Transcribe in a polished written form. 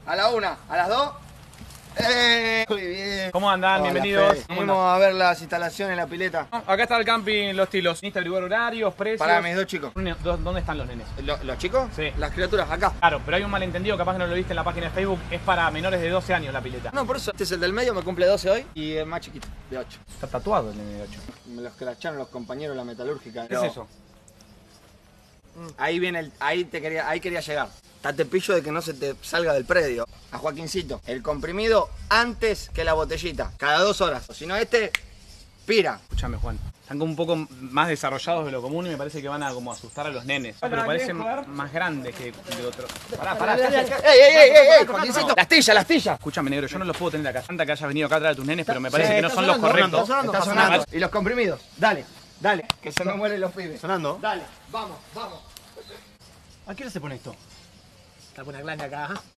A la 1, a las 2. Muy bien. ¿Cómo andan? Hola, Bienvenidos. Fede. Venimos a ver las instalaciones en la pileta. Acá está el camping Los Tilos. ¿Viniste a averiguar horarios, precios? Para mis dos chicos. ¿Dónde están los nenes? ¿Los chicos? Sí. Las criaturas, acá. Claro, pero hay un malentendido, capaz que no lo viste en la página de Facebook. Es para menores de 12 años la pileta. No, por eso. Este es el del medio, me cumple 12 hoy. Y el más chiquito, de 8. Está tatuado el nene de 8. Me los cracharon los compañeros de la metalúrgica. ¿Qué es eso? Ahí viene ahí quería llegar. Estate pillo de que no se te salga del predio. A Joaquincito, el comprimido antes que la botellita, cada 2 horas. Si no, este pira. Escúchame, Juan. Están como un poco más desarrollados de lo común y me parece que van a como asustar a los nenes. Pero parecen más grandes que de otros. Pará. ¡Ey! Joaquincito, la astilla. Escúchame, negro, yo no los puedo tener acá. Tanta que hayas venido acá atrás de tus nenes, pero me parece que no son los correctos. Está sonando. Y los comprimidos, dale, que se me mueren los pibes. ¿Sonando? Dale, vamos. ¿A qué hora se pone esto? Está buena glania acá.